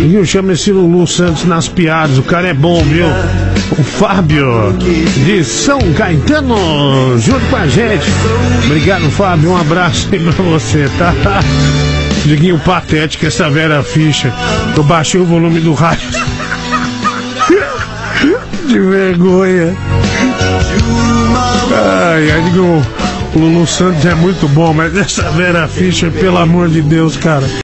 Viu? Chama esse Lulu Santos nas piadas. O cara é bom, viu? O Fábio de São Caetano junto com a gente. Obrigado, Fábio. Um abraço aí pra você, tá? Diguinho patético, essa Vera Fischer. Eu baixei o volume do rádio. De vergonha. Ai, digo, o Lulu Santos é muito bom, mas essa Vera Fischer, pelo amor de Deus, cara.